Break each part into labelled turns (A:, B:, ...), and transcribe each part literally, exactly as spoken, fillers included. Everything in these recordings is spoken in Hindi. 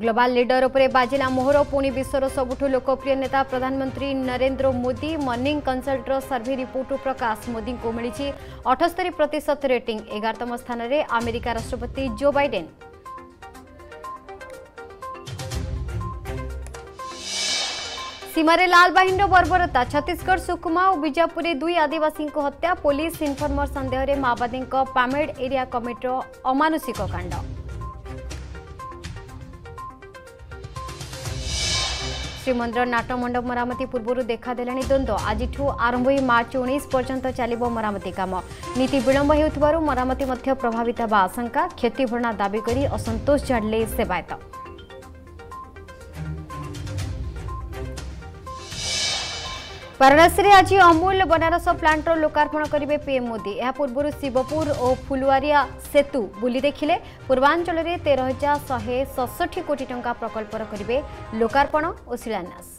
A: ग्लोबल लीडर उपरे बाजिला मोहर पुणी विश्वर सबुठु लोकप्रिय नेता प्रधानमंत्री नरेंद्र मोदी मॉर्निंग कंसल्टर सर्वे रिपोर्ट प्रकाश मोदी को मिली अठस्तरी प्रतिशत रेटिंग एगारतम स्थान में अमेरिका राष्ट्रपति जो बाइडेन। सीमारे लाल बाहिनी बर्बरता छत्तीसगढ़ सुकमा और बीजापुर दुई आदिवासी हत्या पुलिस इनफर्मर सन्देह में माओवादी पामेड एरिया कमिटर अमानुषिक कांड। श्रीमंदिर नाटमंडप मरामती पूर्व देखादेलाणी द्वंद्व आज आरंभ हो मार्च उन्नीस पर्यंत चलिबो मरामती काम नीति विलंब होउथिबारु मरामती मध्य प्रभावित बा आशंका क्षतिपूर्ण दाबी करी असंतोष झाड़ले सेवायत। वाराणसी में आज अमूल बनारस प्लांटर लोकार्पण करेंगे पीएम मोदी। यह पूर्व शिवपुर और फुलवारिया सेतु बुली देखिले। पूर्वांचल में तेरह हजार शहे सड़सठ कोटी टंका प्रकल्पर करेंगे लोकार्पण और शिलान्यास।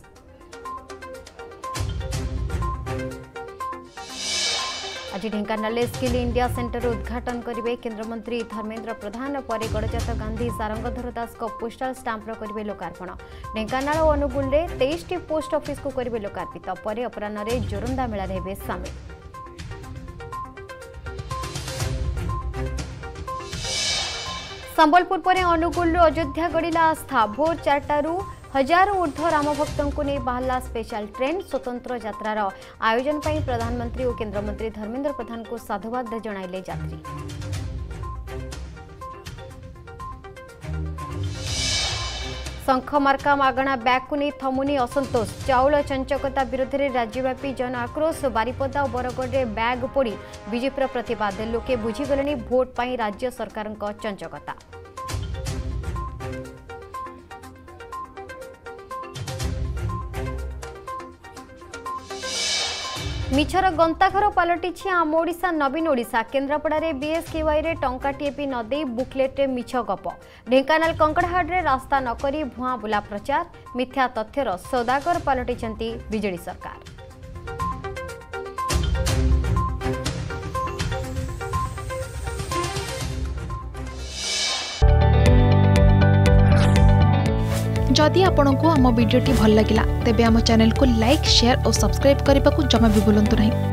A: आज ढेंकानाल स्किल इंडिया सेंटर उद्घाटन करेंगे केन्द्रमंत्री धर्मेन्द्र प्रधान पर गड़जात गांधी सारंगधर दास पोस्टाल स्टाम्पर करेंगे लोकार्पण। ढेंकानाल और अनुगुल में तेईस टी पोस्ट ऑफिस को करेंगे लोकार्पित पर अपराह जोरंदा मेला रहे सामिल। संबलपुर पर अनुगुल अयोध्या गड़िला आस्था भोर चारटारू हजारों ऊर्ध्व राम भक्तों को नहीं बाहला स्पेशल ट्रेन स्वतंत्र यात्रार आयोजन पर प्रधानमंत्री और केन्द्रमंत्री धर्मेन्द्र प्रधान को साधुवाद जणाइले यात्री। शंखमार्का मागणा बैग को नहीं थमुनी असंतोष चाउल चंचकता विरोध में राज्यव्यापी जन आक्रोश। बारिपदा और बरगढ़ में बैग पोड़ी बीजेपी प्रतिवाद लोके बुझीगले भोट पर राज्य सरकार चंचकता। मिछर गंताघर पलटि आम ओडिशा नवीन ओडिशा। केन्द्रापड़ा बीएसकेवाई रे टंकाटीए भी नदे बुकलेट्रे मिछ गप। ढेंकानाल कंकड़ाहाड़ रास्ता नकरी भुआ बुला प्रचार मिथ्या तथ्यर सौदागर पलटिंट बीजेडी सरकार।
B: जदि आपंक आम भिडी भल लगा तेब आम चैनल को लाइक शेयर और सब्सक्राइब करने को जमा भी भूलु नहीं।